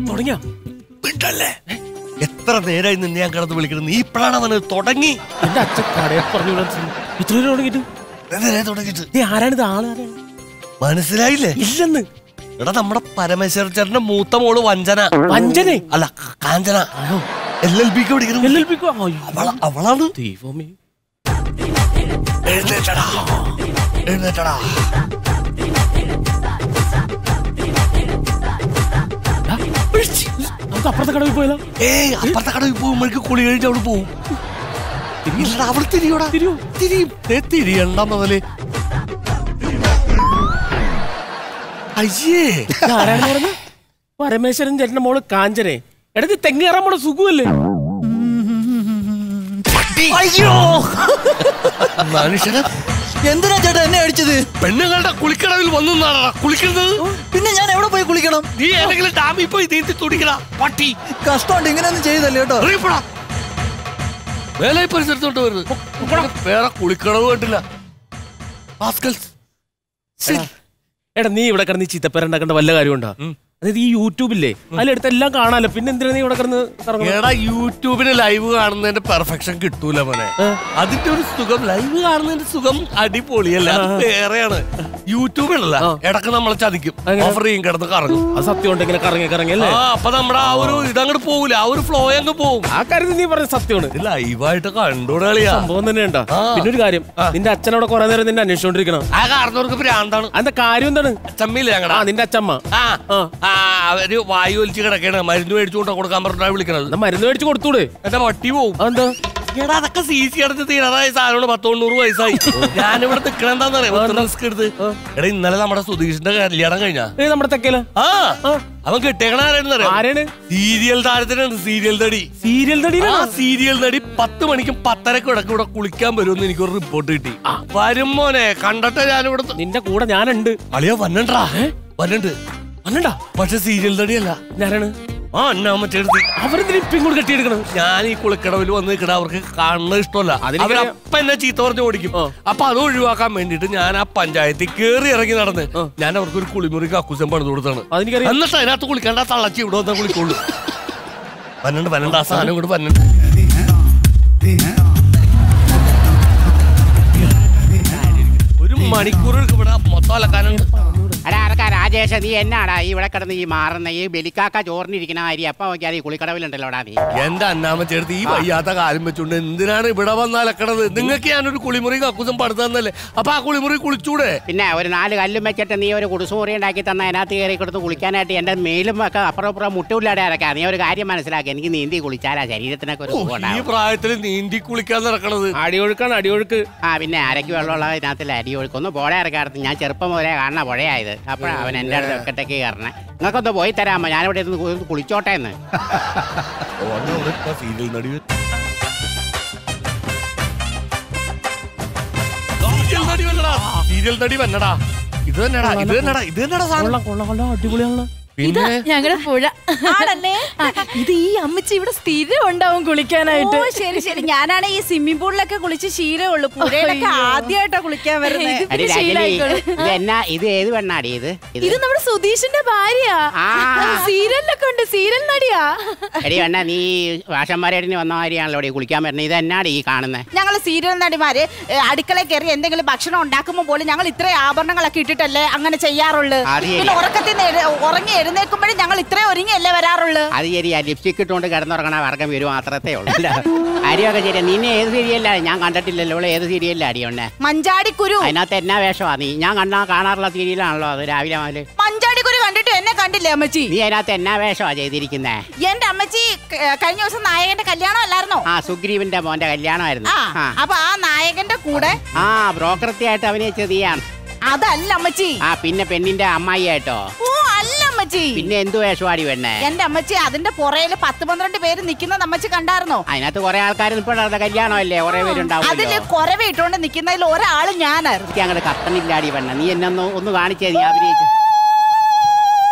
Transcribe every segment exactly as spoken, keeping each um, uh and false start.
തുടങ്ങിയാ മിണ്ടല്ലേ? എത്ര നേരമായി നിന്ന് ഞാൻ കിടന്ന് വിളിക്കണം, നീ ഇപ്പഴാണ് അവന് തുടങ്ങി. എന്റെ അച്ഛൻ കടയെ പറഞ്ഞു എത്ര പേര് തുടങ്ങിട്ട് തുടങ്ങിട്ട് ആരാണിത്? ആള് ആരാണ് മനസ്സിലായില്ലേ? ഇല്ലെന്ന്. എടാ നമ്മുടെ പരമേശ്വര ചേട്ടന്റെ മൂത്ത മോള് വഞ്ചന. വഞ്ചന അല്ല കാഞ്ചന. എൽ എൽ ബിക്ക് പഠിക്കുന്നു. എൽ എൽ ബിക്ക് അവളാണ്. ദൈവമേ എഴുന്നേറ്റടാ എഴുന്നേറ്റടാ. നമുക്ക് അപ്പുറത്തെ കടവിൽ പോയാലോ? ഏയ് അപ്പുറത്തെ കടവിൽ പോകുമ്പോഴേക്ക് കുളി കഴിഞ്ഞ് അവള് പോവും. അവള് തിരിയോടാ തിരിയും തിരിയും തിരിയണ്ട മുതല്. അയ്യേ ആരാണെന്ന് പറഞ്ഞ? പരമേശ്വരൻ ചേട്ടന്റെ മോള് കാഞ്ചനെ. എടക്ക് തെങ്ങ് കയറാൻ മോളെ സുഖമല്ലേ? അയ്യോ മനുഷ്യനെ എന്തിനാ ചേട്ടാ എന്നെ അടിച്ചത്? പെണ്ണുങ്ങളുടെ കുളിക്കടവിൽ വന്നാണ് കുളിക്കുന്നത്. പിന്നെ ഞാൻ എവിടെ പോയി കുളിക്കണം? നീ ഏതെങ്കിലും ഡാമിൽ പോയി നീന്തി തുടിക്കടാ പട്ടി. കഷ്ടമുണ്ട്, ഇങ്ങനെയൊന്നും ചെയ്തല്ലേ കേട്ടോ. വേല പരിസരത്തോട്ട് വരുന്നത് വേറെ കുളിക്കടവ് കേട്ടില്ല. എടാ നീ ഇവിടെ കിടന്ന് ചീത്തപ്പേരുണ്ടാക്കേണ്ട വല്ല കാര്യമുണ്ടോ? അതായത് ഈ യൂട്യൂബില്ലേ അതിലെടുത്ത് എല്ലാം കാണാലോ, പിന്നെ എന്തിനാ നീ ഇവിടെ കിടന്ന്? എടാ യൂട്യൂബിന് ലൈവ് കാണുന്നതിന്റെ പെർഫെക്ഷൻ കിട്ടൂല മോനെ. അതിന്റെ ഒരു സുഖം, ലൈവ് കാണുന്നതിന്റെ സുഖം അടിപൊളിയല്ല, വേറെയാണ്. യൂട്യൂബിലല്ല ഇടക്ക് നമ്മളെ ചതിക്കും, ഓഫർ ചെയ്യും, കിടന്ന് കറങ്ങും. അത് സത്യം ഉണ്ടെങ്കിൽ കറങ്ങി കറങ്ങി അല്ലേ? അപ്പൊ നമ്മുടെ ആ ഒരു ഇതങ്ങോട്ട് പോകൂല, ആ ഒരു ഫ്ലോ അങ്ങ് പോകും. ആ കാര്യത്തിൽ നീ പറഞ്ഞ സത്യമാണ്. ലൈവായിട്ട് കണ്ടോളിയാ സംഭവം തന്നെ ഉണ്ടോ? പിന്നെ ഒരു കാര്യം, നിന്റെ അച്ഛനോടെ കുറെ നേരം നിന്നെ അന്വേഷിച്ചോണ്ടിരിക്കണം. ആ കാരണവർക്ക് ഭ്രാന്താണ്. അതിന്റെ കാര്യം എന്താണ്? അച്ചമ്മയില്ലേ ഞങ്ങടാ? നിന്റെ അച്ഛമ്മ അവര് വായു വലിച്ച് കിടക്കണ, മരുന്ന് മേടിച്ചു കൊണ്ടാ കൊടുക്കാൻ പറഞ്ഞാ വിളിക്കണത്. മരുന്ന് മേടിച്ചു കൊടുത്തൂടെ? എന്റെ പട്ടി പോവും. എന്താ എടാ അതൊക്കെ സി സി അടച്ച് തീരാറായ സാധനമാണ്. പത്തൊണ്ണൂറ് വയസ്സായി. ഞാനിവിടെ നിക്കണ എന്താന്നറിയാം, റിസ്ക് എടുത്ത്. എടാ ഇന്നലെ നമ്മുടെ സുധീഷിന്റെ കല്യാണം കഴിഞ്ഞാ? നമ്മുടെ തെക്കല ആ അവൻ കിട്ടിയേക്കണ ആരാണ്? സീരിയൽ താരത്തിനാണ്. സീരിയൽ നടി. സീരിയൽ നടി ആ സീരിയൽ നടി പത്ത് മണിക്കും പത്തരക്കും ഇടയ്ക്ക് ഇവിടെ കുളിക്കാൻ വരുമെന്ന് എനിക്കൊരു റിപ്പോർട്ട് കിട്ടി. വരും മോനെ, കണ്ടിട്ട് ഞാനിവിടെ. നിന്റെ കൂടെ ഞാനുണ്ട്. അളിയോ വന്നണ്ടാ? വന്നണ്ട് വന്നണ്ടാ. പക്ഷെ സീരിയൽ നടിയല്ല. ഞാനാണ്. ആ എന്നാ മറ്റേടുത്ത് അവരെന്തിനും ഇപ്പം ഇങ്ങോട്ട് കെട്ടിയെടുക്കണം. ഞാൻ ഈ കുളിക്കടവിൽ വന്ന് നിൽക്കണ അവർക്ക് കാണുന്നത് ഇഷ്ടമല്ല. അവരപ്പം എന്നെ ചീത്ത പറഞ്ഞ് ഓടിക്കും. അപ്പൊ അത് ഒഴിവാക്കാൻ വേണ്ടിട്ട് ഞാൻ ആ പഞ്ചായത്തിൽ കേറി ഇറങ്ങി നടന്ന് ഞാൻ അവർക്ക് ഒരു കുളിമുറി കക്കൂസം പണിത് കൊടുത്താണ്. എന്നിട്ട് അതിനകത്ത് കുളിക്കേണ്ട തള്ളച്ചി ഇവിടെ വന്നാൽ കുളിക്കുള്ളൂ. പന്നണ്ട് പന്നണ്ട് ആ സാധനം കൂടെ പന്നണ്ട്. ഒരു മണിക്കൂർ ഇവിടെ മൊത്തം അലക്കാനുണ്ട്. രാജേഷ് നീ എന്നാടാ ഈ ഇവിടെ കിടന്ന് ഈ മാറുന്ന ഈ ബലിക്കാക്ക ചോറിനിരിക്കുന്ന അരി അപ്പൊ നോക്കിയാൽ ഈ കുളിക്കടവിലുണ്ടല്ലോടാ നീ. എന്റെ അന്നാമ്മച്ചേർത്ത് ഈ വയ്യാത്ത കാലം വെച്ചോണ്ട് എന്തിനാണ് ഇവിടെ വന്ന് അലക്കണത്? നിങ്ങൾക്ക് ഞാനൊരു കുളിമുറി കക്കൂസം പടുത്തു തന്നല്ലേ, അപ്പൊ ആ കുളിമുറി കുളിച്ചൂടെ? പിന്നെ ഒരു നാല് കല്ലും വെച്ചിട്ട് നീ ഒരു കുടിസുമുറി ഉണ്ടാക്കി തന്ന അതിനകത്ത് കയറി കൊടുത്ത് കുളിക്കാനായിട്ട് എന്റെ മേലും ഒക്കെ അപ്പുറം അപ്പുറം മുട്ടില്ലാതെ ഇറക്കാം. നീ ഒരു കാര്യം മനസ്സിലാക്കി, എനിക്ക് നീന്തി കുളിച്ചാലാ ശരീരത്തിനൊക്കെ ഒരു ഈ പ്രായത്തിൽ നീന്തി കുളിക്കാൻ നടക്കണത്. അടിയൊഴുക്കാണ് അടിയൊഴുക്ക്. ആ പിന്നെ അരക്ക് വെള്ളമുള്ള ഇതിനകത്തില്ല അടിയൊഴുക്ക്. ഒന്ന് പുഴ ഇറക്കാറുണ്ട്. ഞാൻ ചെറുപ്പം മുതലേ കാണുന്ന പുഴയായത്. അപ്പോഴാണ് അവൻ എന്റെ അടുത്ത് ഒക്കട്ടേക്ക് കയറണേ. നിങ്ങൾക്കൊന്ന് പോയി തരാമോ? ഞാനിവിടെ ഇരുന്ന് കുളിച്ചോട്ടെ എന്ന്. സീരിയൽ നടി സീരിയൽ നടി വന്നടാ. ഇത് തന്നെടാ ഇത് തന്നെടാ ഇത് തന്നെടാ സാധനം. അടിപൊളിയാണല്ലോ. ഇത് ഞങ്ങളുടെ പുഴ ആണല്ലേ? ഇത് ഈ അമ്മച്ചി ഇവിടെ സ്ഥിരം ഉണ്ടാവും കുളിക്കാനായിട്ട്. ശരി ശരി. ഞാനാണ് ഈ സ്വിമ്മിംഗ് പൂളിലൊക്കെ കുളിച്ച് ശീലമുള്ളൂ. പുഴയിലൊക്കെ ആദ്യമായിട്ടാ കുളിക്കാൻ വരുന്നത്. ഇത് ഏത് പെണ്ണാടി? ഇത് ഇത് നമ്മുടെ സുധീഷിന്റെ ഭാര്യയാ. സീരിയലിലൊക്കെ ഉണ്ട്, സീരിയൽ നടിയാ. എടി വേണ്ട, നീ വാഷന്മാരേടിന് വന്ന കാര്യമാണല്ലോ ഇവിടെ കുളിക്കാൻ വരുന്നത്. ഇത് എന്നാടി ഈ കാണുന്നത്? ഞങ്ങൾ സീരിയൽ നടിമാര് അടുക്കളയിൽ കയറി എന്തെങ്കിലും ഭക്ഷണം ഉണ്ടാക്കുമ്പോൾ പോലും ഞങ്ങൾ ഇത്രയും ആഭരണങ്ങളൊക്കെ ഇട്ടിട്ടല്ലേ അങ്ങനെ ചെയ്യാറുള്ളൂ. പിന്നെ ഉറക്കത്തിൽ ഉറങ്ങി എഴുന്നേൽക്കുമ്പോഴും ഞങ്ങൾ ഇത്രയും ഒരുങ്ങിയല്ലേ വരാറുള്ളൂ. അത് ശരിയാ, ലിപ്സ്റ്റിക് ഇട്ടുകൊണ്ട് കിടന്നുറങ്ങണ വർഗം വരും മാത്രമേ ഉള്ളൂ. അരിയൊക്കെ ശരിയാ. നിന്നെ ഏത് സീരിയലാ? ഞാൻ കണ്ടിട്ടില്ലല്ലോ. ഏത് സീരിയലിലാ അടിയുണ്ടേ? മഞ്ചാടിക്കുരു. അതിനകത്ത് എന്നാ വേഷമാ നീ? ഞാൻ കണ്ടാ കാണാറുള്ള സീരിയലാണല്ലോ അത്. രാവിലെ മുതല് മഞ്ചാടിക്കുരു കണ്ടിട്ട് എന്നെ കണ്ടില്ലേ അമ്മച്ചി? നീ അതിനകത്ത് എന്നാ വേഷമാ ചെയ്തിരിക്കുന്നേ? എന്റെ അമ്മച്ചി കഴിഞ്ഞ ദിവസം നായകന്റെ കല്യാണം അല്ലായിരുന്നോ? ആ സുഗ്രീവന്റെ മോന്റെ കല്യാണമായിരുന്നു. അപ്പൊ ആ നായകന്റെ കൂടെ ആ ബ്രോക്കർത്തിയായിട്ട് അഭിനയിച്ചത് നീയാണ്. അതല്ല അമ്മച്ചി. ആ പിന്നെ പെണ്ണിന്റെ അമ്മായി ആയിട്ടോ? ഓ അല്ല അമ്മച്ചി. പിന്നെ എന്തു വേഷവാടി പെണ്ണേ? എന്റെ അമ്മച്ചി അതിന്റെ പുറയില് പത്ത് പന്ത്രണ്ട് പേര് നിക്കുന്നത് അമ്മച്ചി കണ്ടായിരുന്നോ? അതിനകത്ത് കുറെ ആൾക്കാർ നിൽപ്പുണ്ടായിരുന്ന കല്യാണമല്ലേ, കുറെ പേരുണ്ടാവും. അതില് കുറവ് ഇട്ടോണ്ട് നിക്കുന്നതിൽ ഒരാള് ഞാനായിരുന്നു. എനിക്ക് അങ്ങനെ കത്തണില്ലാടി പെണ്ണ. നീ എന്നെ ഒന്ന് ഒന്ന് കാണിച്ചേ, നീ അഭിനയിച്ചു.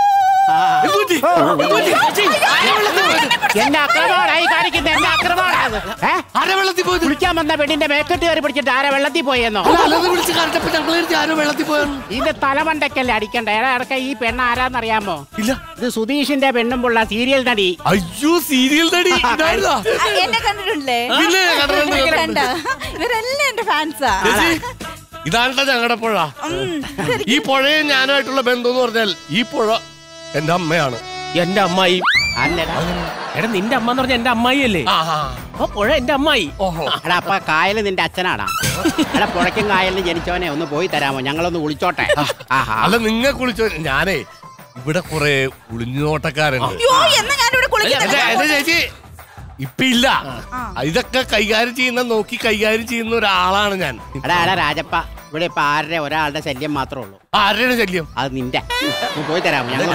എന്റെ അക്രമോടായി കാണിക്കുന്നത്, എന്റെ അക്രമോടാ. ആരാ വെള്ളത്തിൽ പോയത്? കുളിക്കാൻ വന്ന പെണ്ണിന്റെ മേക്കെട്ട് കയറി പിടിച്ചിട്ട് ആരാ വെള്ളത്തിൽ പോയെന്നോ? അല്ലാതെ വിളിച്ച് കറക്റ്റപ്പോ ഞങ്ങൾ ആരോ വെള്ളത്തിൽ പോയെന്ന്. ഇതിന്റെ തലമണ്ടക്കല്ലേ അടിക്കണ്ട. ഏടാ ഇടക്ക ഈ പെണ്ണ് ആരാന്നറിയാമോ? ഇല്ല. ഇത് സുധീഷിന്റെ പെണ്ണും പുള്ള സീരിയൽ നടി. അയ്യോ സീരിയൽ നടി ഇതായിരുന്നോ? എന്നെ കണ്ടിട്ടില്ലേ? പിന്നെ കണ്ടിട്ടുണ്ട്. കണ്ടോ? ഇവരെല്ലാം എന്റെ ഫാൻസാ. ഇതാണ്ട ഞങ്ങളുടെ പുഴ. ഈ പുഴയും ഞാനുമായിട്ടുള്ള ബന്ധം എന്ന് പറഞ്ഞാൽ ഈ പുഴ എന്റെ അമ്മയാണ്. എന്റെ അമ്മായി. അല്ലടാ എടാ നിന്റെ അമ്മ എന്ന് പറഞ്ഞ എന്റെ അമ്മായി അല്ലേ? അപ്പൊ പുഴ എന്റെ അമ്മായി. ഓഹോ. എടാ അപ്പൊ കായല് നിന്റെ അച്ഛനാടാ? എടാ പുഴയ്ക്കും കായലിന് ജനിച്ചവനെ ഒന്ന് പോയി തരാമോ? ഞങ്ങളൊന്ന് കുളിച്ചോട്ടെ. അല്ല നിങ്ങൾ കുളിച്ചോ? ഞാനേ ഇവിടെ കുറെ കുളിഞ്ഞോട്ടക്കാരുണ്ട്. ചേച്ചി ഇപ്പൊ ഇല്ല. ഇതൊക്കെ കൈകാര്യം ചെയ്യുന്ന നോക്കി കൈകാര്യം ചെയ്യുന്ന ഒരാളാണ് ഞാൻ. എടാ എടാ രാജപ്പ, ഇവിടെ ഇപ്പൊ ആരുടെ ഒരാളുടെ ശല്യം മാത്രമേ ഉള്ളൂ. ആരുടെ ശല്യം? അത് നിന്റെ. പോയി തരാമോ? ഞങ്ങൾ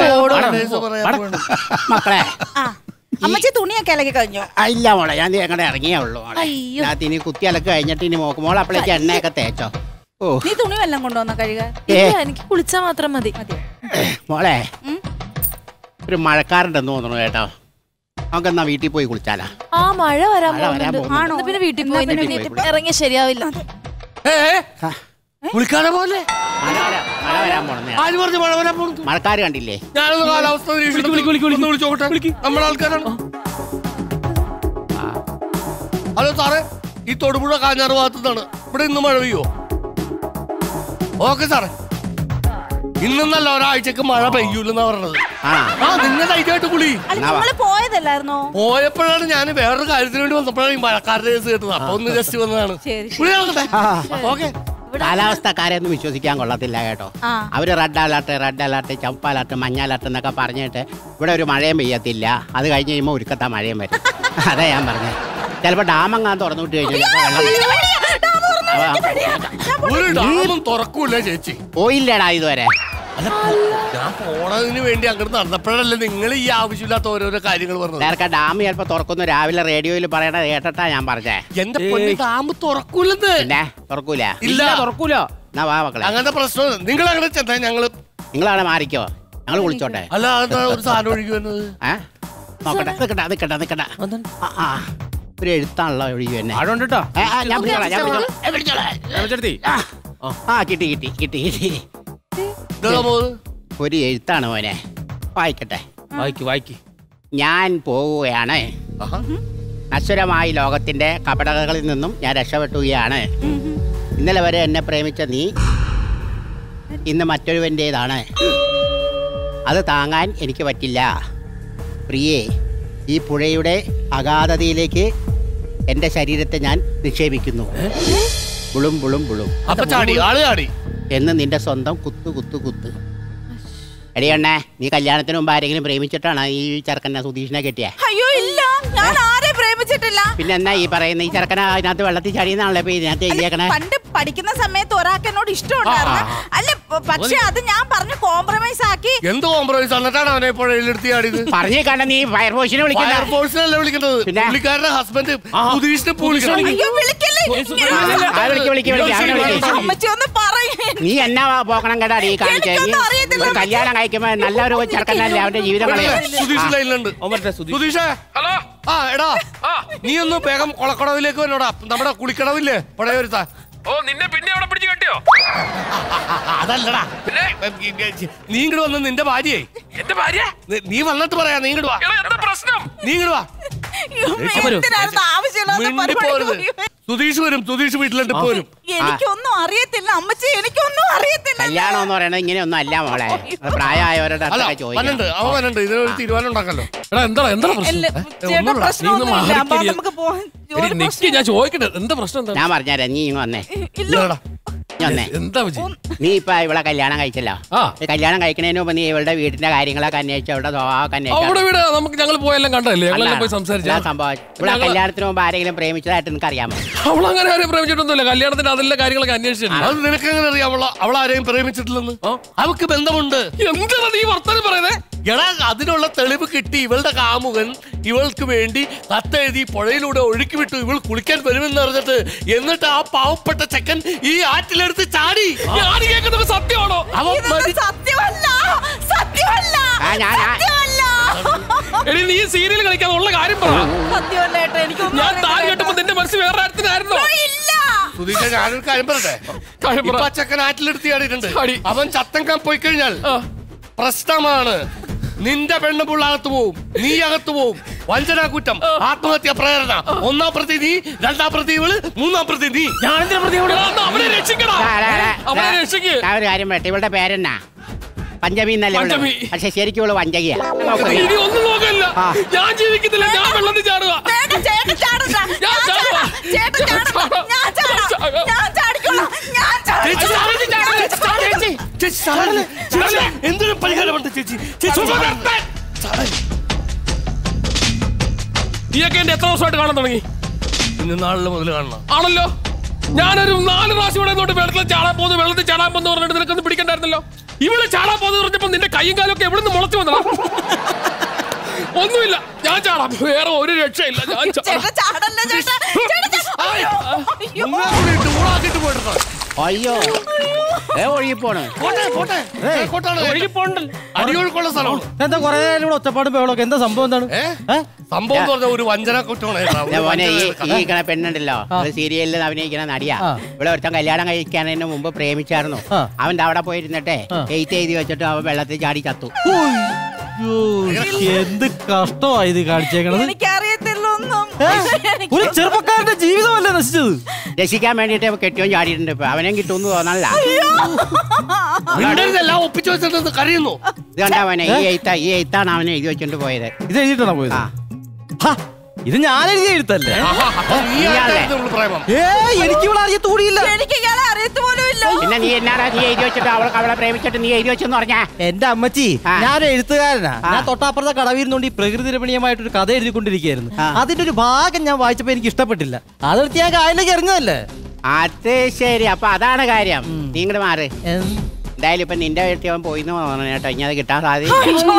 മക്കളെ അമ്മച്ചി തുണിയൊക്കെ ഇളകി കഴിഞ്ഞു. ഇല്ല മോളെ, ഞാൻ എങ്ങനെ ഇറങ്ങിയേ ഉള്ളൂ. ഞാൻ ഇനി കുത്തിയലക്ക് കഴിഞ്ഞിട്ട് ഇനി നോക്കും. മോളെ അപ്പോഴേക്ക് എണ്ണയൊക്കെ തേച്ചോ? ഓ നീ തുണി വല്ലതും കൊണ്ടുവന്ന കഴുകാൻ? എനിക്ക് കുളിച്ചാ മാത്രം മതി. മോളെ ഒരു മഴക്കാരുണ്ടെന്ന് തോന്നുന്നു കേട്ടോ. നമുക്ക് എന്നാ വീട്ടിൽ പോയി കുളിച്ചാലാ? ആ മഴ വരാൻ പോകുന്നുണ്ട്. പോകുന്നുണ്ട്. പിന്നെ വീട്ടിൽ പോയി ഇറങ്ങിയ ശരിയാവില്ല. കുളിക്കാതെ പോലെ മഴ വരാൻ മഴ വരാൻ പോണെന്ന്. ആര് പറഞ്ഞു മഴ വരാൻ പോകുന്നു? മഴക്കാര് കണ്ടില്ലേ? ഞാനൊന്ന് കാലാവസ്ഥ വിളിച്ചോട്ടെ. നമ്മുടെ ആൾക്കാരാണ്. ഹലോ സാറേ, ഈ തൊടുപുഴ കാഞ്ഞാറ് ഭാഗത്തുനിന്നാണ്. ഇവിടെ ഇന്ന് മഴ പെയ്യോ? ഓക്കെ സാറേ. ഇന്നല്ല ഒരാഴ്ചക്ക് മഴ പെയ്യൂലെന്നാ പറഞ്ഞത്. ആ നിങ്ങൾ ധൈര്യമായിട്ട് കുളി. പോയതല്ലായിരുന്നോ? പോയപ്പോഴാണ് ഞാൻ വേറൊരു കാര്യത്തിന് വേണ്ടി വന്നപ്പോഴാണ് ഈ മഴക്കാരുടെ കേസ് കേട്ടത്. അപ്പൊ ഒന്ന് ജസ്റ്റ് വന്നതാണ്. ഓക്കെ. കാലാവസ്ഥക്കാരെയൊന്നും വിശ്വസിക്കാൻ കൊള്ളത്തില്ല കേട്ടോ. അവര് റെഡ് അലർട്ട് റെഡ് അലർട്ട് ചുവപ്പ് അലർട്ട് മഞ്ഞ അലർട്ട് എന്നൊക്കെ പറഞ്ഞിട്ട് ഇവിടെ ഒരു മഴയും പെയ്യത്തില്ല. അത് കഴിഞ്ഞ് കഴിയുമ്പോൾ ഒരുക്കത്താ മഴയും വരും. അതാ ഞാൻ പറഞ്ഞത്. ചിലപ്പോ ഡാമങ്ങാൻ തുറന്നു വിട്ട് കഴിഞ്ഞാൽ ഒരു ഡാമും തുറക്കൂല ചേച്ചി. പോയില്ലടാ ഇതുവരെ. ഞാൻ പോണതിന് വേണ്ടി അങ്ങോട്ട് നടന്നപ്പോഴല്ലേ നിങ്ങൾ ഈ ആവശ്യമില്ലാത്ത ഓരോരോ കാര്യങ്ങൾ പറഞ്ഞത്. നേരത്തെ ഡാം ചിലപ്പോ തുറക്കുന്നു. രാവിലെ റേഡിയോയിൽ പറയണ കേട്ടിട്ടാ ഞാൻ പറഞ്ഞേ. എന്റെ പൊന്നു ഡാം തുറക്കൂലെന്ന്. പിന്നെ തുറക്കൂല? ഇല്ല തുറക്കൂലോ? എന്നാ വാ മക്കളെ. അങ്ങനത്തെ പ്രശ്നം നിങ്ങൾ അങ്ങനെ ചെന്നാ ഞങ്ങള് നിങ്ങളവിടെ മാറിക്കോ. ഞങ്ങള് കുളിച്ചോട്ടെ. അല്ല അതെന്താ ഒരു സാധനം ഒഴുകി വരുന്നത്? ഏഹ് നോക്കട്ടെ. നിക്കട്ടെ നിക്കട്ടെ നിക്കട്ടെ. ആ ഒരു എഴുത്താണല്ലോ ഒഴുകി തന്നെ. ആടോണ്ടോ? ഞാൻ പിടിച്ചോളാം ഞാൻ പിടിച്ചോളാം. ആ കിട്ടി കിട്ടി കിട്ടി കിട്ടി. ഒരു എഴുത്താണ് മോനെ. വായിക്കട്ടെ. വായിക്ക് വായിക്ക്. ഞാൻ പോവുകയാണ്. നശ്വരമായ ലോകത്തിന്റെ കപടകളിൽ നിന്നും ഞാൻ രക്ഷപ്പെട്ടുകയാണ്. ഇന്നലെ വരെ എന്നെ പ്രേമിച്ച നീ ഇന്ന് മറ്റൊരുവൻ്റേതാണ്. അത് താങ്ങാൻ എനിക്ക് പറ്റില്ല. പ്രിയേ, ഈ പുഴയുടെ അഗാധതയിലേക്ക് എന്റെ ശരീരത്തെ ഞാൻ നിക്ഷേപിക്കുന്നു. ബുളും ബുളും ബുളും എന്ന് നിന്റെ സ്വന്തം കുത്തു കുത്തു കുത്ത്. എടിയണ്ണേ, നീ കല്യാണത്തിന് മുമ്പ് ആരെങ്കിലും പ്രേമിച്ചിട്ടാണ് ഈ ചെറുക്കനെ സുധീഷിനെ കെട്ടിയ? അയ്യോ ഇല്ല, ഞാൻ ആരെ പ്രേമിച്ചിട്ടില്ല. പിന്നെ എന്നാ ഈ പറയുന്ന ഈ ചെറുക്കന അതിനകത്ത് വെള്ളത്തിൽ ചടിയെന്നാണല്ലോ ഇപ്പൊ ഇതിനകത്ത് എഴുതിയേക്കണേ. പണ്ട് പഠിക്കുന്ന സമയത്ത് ഒരാൾക്ക് എന്നോട് ഇഷ്ടമുണ്ടായിരുന്നു. അല്ല പക്ഷെ അത് ഞാൻ പറഞ്ഞു കോംപ്രമൈസ് ആക്കി. എന്ത് കോംപ്രമൈസ്? എന്നിട്ടാണ് അവനെ പുഴയിലെടുത്തി ആടിയത്. പറഞ്ഞേ കണ്ട നീ ഫയർഫോഴ്സിനെ ഫയർഫോഴ്സിനല്ലേ വിളിക്കുന്നത്? പുള്ളിക്കാരുടെ ഹസ്ബൻഡ് സുധീഷിനെ നീ എന്നാ പോകണം കേട്ടാ ഈ കാണിച്ചേ. കല്യാണം കഴിക്കുമ്പോ നല്ലൊരു ചെറുക്കനല്ലേ അവന്റെ ജീവിതം കളയും. സുധീഷ് ലൈനിലുണ്ട്. സുധീഷേ, ഹലോ. ആ എടാ, നീ ഒന്ന് വേഗം കൊളക്കടവിലേക്ക് വന്നോടാ. നമ്മുടെ കുളിക്കടവില്ലേ പഴയൊരുത്താ. ഓ നിന്നെ പിന്നെ അവിടെ പിടിച്ചു കെട്ടിയോ? അതല്ലടാ, നീ ഇങ്ങോട്ട് വന്ന നിന്റെ ഭാര്യയെ. എന്റെ ഭാര്യ? നീ വന്നിട്ട് പറയാ. നീ ഇങ്ങോട്ട് വാ. എന്താ പ്രശ്നം? നീ ഇങ്ങോട്ട് വാ. സുധീഷ് വരും. സുധീഷ് വീട്ടിലുണ്ട് പോരും. എനിക്കൊന്നും അറിയത്തില്ല അമ്മച്ചി, എനിക്കൊന്നും അറിയത്തില്ല. കല്യാണം എന്ന് പറയണത് ഇങ്ങനെയൊന്നും അല്ല മോളെ. പ്രായമായവരുടെ ചോദിക്കുന്നുണ്ട്. അവൻ വന്നിട്ടുണ്ട്. ഇതിനൊരു തീരുമാനം ഉണ്ടാക്കല്ലോ. എന്താ എന്താ ഞാൻ ചോദിക്കട്ടെ, എന്താ പ്രശ്നം? ഞാൻ പറഞ്ഞുതരാം. നീ ഇങ്ങ് വന്നേ. എന്താ നീ ഇപ്പൊ ഇവിടെ കല്യാണം കഴിച്ചല്ലോ. കല്യാണം കഴിക്കണതിന് മുമ്പ് നീ ഇവളുടെ വീടിന്റെ കാര്യങ്ങളൊക്കെ അന്വേഷിച്ചു. ഇവിടെ നമുക്ക് ഞങ്ങൾ പോയെല്ലാം കണ്ടല്ലേ, സംഭവം ഇവിടെ കല്യാണത്തിന് മുമ്പ് ആരെങ്കിലും പ്രേമിച്ചതായിട്ട് നിനക്ക് അറിയാമോ? അവളങ്ങനെ ആരെയും പ്രേമിച്ചിട്ടൊന്നുമില്ല. കല്യാണത്തിന്റെ അതിലെ കാര്യങ്ങളൊക്കെ അന്വേഷിച്ചിട്ടുണ്ട്. അത് നിനക്ക് എങ്ങനെ അറിയാമോ അവൾ ആരെയും പ്രേമിച്ചിട്ടില്ലെന്ന്? അവൾക്ക് ബന്ധമുണ്ട്. എന്താണ് നീ വർത്തമാനം പറയുന്നത്? എടാ, അതിനുള്ള തെളിവ് കിട്ടി. ഇവളുടെ കാമുകൻ ഇവൾക്ക് വേണ്ടി കത്തെഴുതി പുഴയിലൂടെ ഒഴുക്കി വിട്ടു. ഇവൾ കുളിക്കാൻ വരുമെന്ന് പറഞ്ഞിട്ട് എന്നിട്ട് ആ പാവപ്പെട്ട ചെക്കൻ ഈ ആറ്റിലെടുത്ത് ചാടി. സത്യമാണോ? സത്യമല്ല, സത്യമല്ല, സത്യമല്ല. എടി നീ സീരിയൽ കളിക്കാതെ ഉള്ള കാര്യം പറ. സത്യമല്ല ഏട്ടാ, എനിക്കൊന്നും ഞാൻ താഴെ കേട്ടപ്പോ നിന്റെ മനസ്സിൽ വേറെ കാര്യത്തിനായിരുന്നോ? ഇല്ല. സുധീഷ, ഞാനൊരു കാര്യം പറയട്ടെ. ഇപ്പൊ ആ ചെക്കൻ ആറ്റിലെടുത്ത് ചാടിയിട്ടുണ്ട്. അവൻ ചത്തങ്കാൻ പോയി കഴിഞ്ഞാൽ പ്രശ്നമാണ്. നിന്റെ പെണ്ണ് പുള്ള അകത്ത് പോവും, നീ അകത്ത് പോവും. വഞ്ചനാ കുറ്റം, ആത്മഹത്യ പ്രേരണ. ഒന്നാം പ്രതി നീ, രണ്ടാം പ്രതി ഇവള്, മൂന്നാം പ്രതി നീ. അവനെ രക്ഷിക്കടാ, അവനെ രക്ഷിക്ക്. ഒരു കാര്യം പറയട്ടെ, ഇവളുടെ പേരെന്നാ? പഞ്ചമി എന്നല്ലേ? പക്ഷെ ശരിക്കും ഇവള് വഞ്ചകിയാ. ഇനി ഒന്നും നോക്കില്ല, ഞാൻ ജീവിക്കുന്നില്ല, ഞാൻ വെള്ളത്തിൽ ചാടുക. എന്തൊരു പരിഹാരമുണ്ട് ചേച്ചി? നീയൊക്കെ എന്റെ എത്ര ദിവസമായിട്ട് കാണാൻ തുടങ്ങി? ഇന്ന് നാളില് മുതൽ കാണണം ആണല്ലോ. ഞാനൊരു നാല് പ്രാവശ്യം ഇവിടെ നോട്ട് വെള്ളത്തിൽ ചാടാൻ പോകുന്നു, വെള്ളത്തിൽ ചാടാൻ പോകുന്നു പറഞ്ഞിട്ട് നിനക്കൊന്നും പിടിക്കണ്ടായിരുന്നല്ലോ. ഇവിടെ ചാടാൻ പോകുന്ന പറഞ്ഞപ്പോ നിന്റെ കൈയും കാലും ഒക്കെ എവിടെ നിന്ന് മുളച്ചു വന്നതാ? ഒന്നുമില്ല, ഞാൻ ചാടാം, വേറെ ഒരു രക്ഷയില്ല. ഞാൻ അയ്യോ ഒഴുകിപ്പോണ്. അടിയൊഴുക്കുള്ള സ്ഥലമാണ്. എന്താ കൊറേ നേരം ഇവിടെ ഒച്ചപ്പാടും ബഹളമൊക്കെ? എന്താ സംഭവം? എന്താണ് സംഭവം എന്ന് പറഞ്ഞ ഒരു വഞ്ചന കുറ്റമാണ്. ഈ പെണ്ണുണ്ടല്ലോ, സീരിയലിൽ അഭിനയിക്കുന്ന നടിയാ. ഇവിടെ ഒരുത്തൻ കല്യാണം കഴിക്കാനതിന് മുമ്പ് പ്രേമിച്ചായിരുന്നു. അവന്റെ അവിടെ പോയിരുന്നിട്ടേ എയ്റ്റ് എഴുതി വെച്ചിട്ട് അവൻ വെള്ളത്തിൽ ചാടി ചത്തു. എന്ത് കഷ്ടമായി ഇത് കാണിച്ചേക്കണത്. എനിക്കറിയത്തില്ലൊന്നും. ഒരു ചെറുപ്പക്കാരന്റെ ജീവിതമല്ലേ നശിച്ചത്. രക്ഷിക്കാൻ വേണ്ടിട്ട് കെട്ടിയോൻ ചാടിയിട്ടുണ്ട്. ഇപ്പൊ അവനെയും കിട്ടുമെന്ന് തോന്നല്ല. എല്ലാം ഒപ്പിച്ചു വെച്ചിട്ട് കരയുന്നു. ഇത് കണ്ടവനെ ഈ എഴുത്ത ഈ എഴുത്താണ് അവനെ എഴുതി വെച്ചോണ്ട് പോയത്. ഇത് എഴുതിട്ടാണോ പോയത്? ഇത് ഞാൻ എഴുതിയ എഴുത്തല്ലേ? എനിക്ക് ഇവിടെ അറിയത്തൂടിയില്ല. എനിക്ക് ഇയാളെ അറിയത്ത് പോലും ഇല്ല. പിന്നെ നീ എന്നാടാ നീ എഴുതി വെച്ചിട്ട് അവൾക്ക് അവളെ പ്രേമിച്ചിട്ട് നീ എഴുതി വെച്ചെന്ന് പറഞ്ഞാ? എന്റെ അമ്മച്ചി, ഞാൻ എഴുത്തുകാരനാ. ഞാൻ തൊട്ടാപ്പുറത്തെ കടവിരുന്നോണ്ട് ഈ പ്രകൃതി രമണീയമായിട്ടൊരു കഥ എഴുതിക്കൊണ്ടിരിക്കുകയായിരുന്നു. അതിന്റെ ഒരു ഭാഗം ഞാൻ വായിച്ചപ്പോ എനിക്ക് ഇഷ്ടപ്പെട്ടില്ല. അതെടുത്ത് ഞാൻ കായലിലേക്ക് എറിഞ്ഞതല്ലേ. അത് ശരി, അപ്പൊ അതാണ് കാര്യം. നീ ഇങ്ങോട്ട് മാറ്. എന്തായാലും ഇപ്പൊ നിന്റെ വീട്ടിൽ അവൻ പോയിന്ന് പറഞ്ഞു കേട്ടോ. ഇനി അത് കിട്ടാൻ സാധ്യത.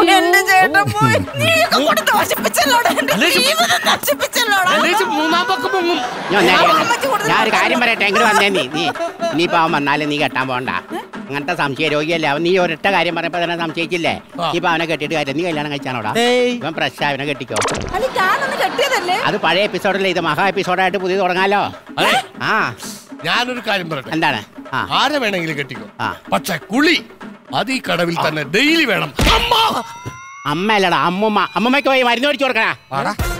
ഞാൻ ഒരു കാര്യം പറയട്ടെ, എങ്ങനെ വന്നേ നീ നീ ഇനിയിപ്പോ അവൻ വന്നാലും നീ കെട്ടാൻ പോകണ്ട. അങ്ങനത്തെ സംശയ രോഗിയല്ലേ അവൻ. നീ ഒരൊറ്റ കാര്യം പറഞ്ഞപ്പോ തന്നെ സംശയിച്ചില്ലേ? ഇപ്പൊ അവനെ കെട്ടിട്ട് കാര്യം. നീ കല്യാണം കഴിച്ചാണോടാ? ഇവൻ പ്രശ്നം, അവനെ കെട്ടിക്കോ. അത് പഴയ എപ്പിസോഡല്ലേ, ഇത് മഹാ എപ്പിസോഡായിട്ട് പുതിയത് തുടങ്ങാലോ. ആ ഞാനൊരു കാര്യം പറയട്ടെ. എന്താണ്? ആരെ വേണമെങ്കിലും കെട്ടിക്കോ, പക്ഷെ കുളി അത് ഈ കടവിൽ തന്നെ ഡെയിലി വേണം. അമ്മ അല്ലടാ, അമ്മൂമ്മ. അമ്മമ്മയ്ക്ക് പോയി മരുന്ന് മേടിച്ചു കൊടുക്കണ.